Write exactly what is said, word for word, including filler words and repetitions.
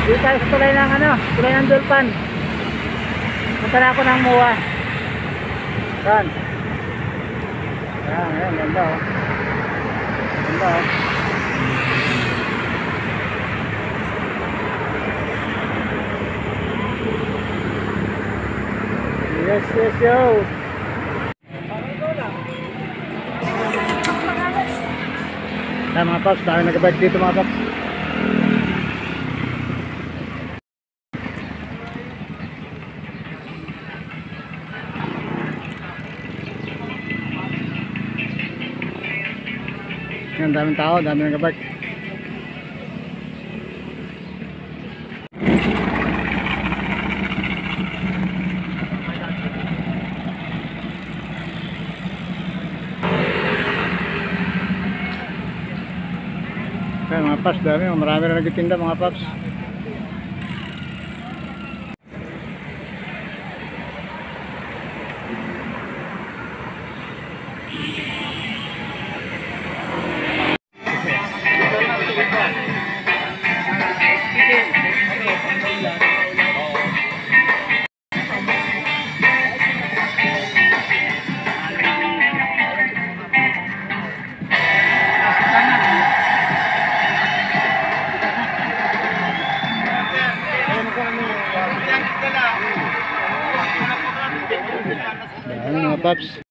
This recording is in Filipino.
Dito tayo sa tulay ng ano, tulay ng Dulpan. Punta na ako ng M O A. Saan? Ayan, ayan, ganda oh. Ganda oh. Yes, yes, yo. Ayan mga paps, dami nag-bike dito mga paps. Yan, daming tao, daming nag-bike. Yan mga paps, dami, marami na nagtitinda mga paps. Yan mga paps.